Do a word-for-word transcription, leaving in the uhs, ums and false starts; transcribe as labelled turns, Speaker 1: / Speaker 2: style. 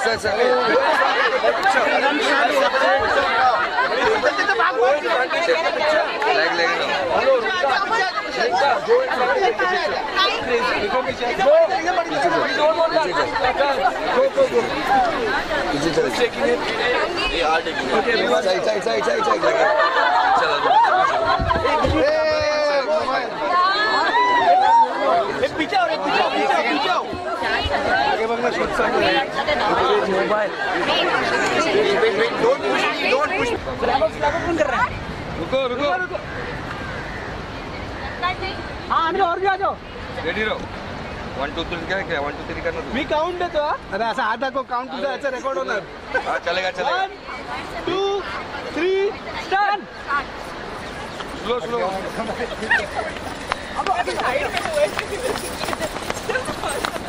Speaker 1: चल चल लग लग
Speaker 2: पीछे आओ, पीछे आओ, पीछे आओ, पीछे आओ। आगे बढ़ना शॉट चालू है। Mobile. Don't push, don't push. Flag flag कौन कर रहा है?
Speaker 1: रुको रुको
Speaker 2: रुको। हाँ आने और भी आ जाओ।
Speaker 1: रेडी रहो। वन टू थ्री क्या क्या वन टू थ्री करना तू.
Speaker 2: मी काउंट देतो हा. अरे असा हात दाखव काउंट तुझा याचा रेकॉर्ड होणार.
Speaker 1: हाँ चलेगा चलेगा.
Speaker 2: One two three start.
Speaker 1: Slow slow.
Speaker 2: अब आगे साइड में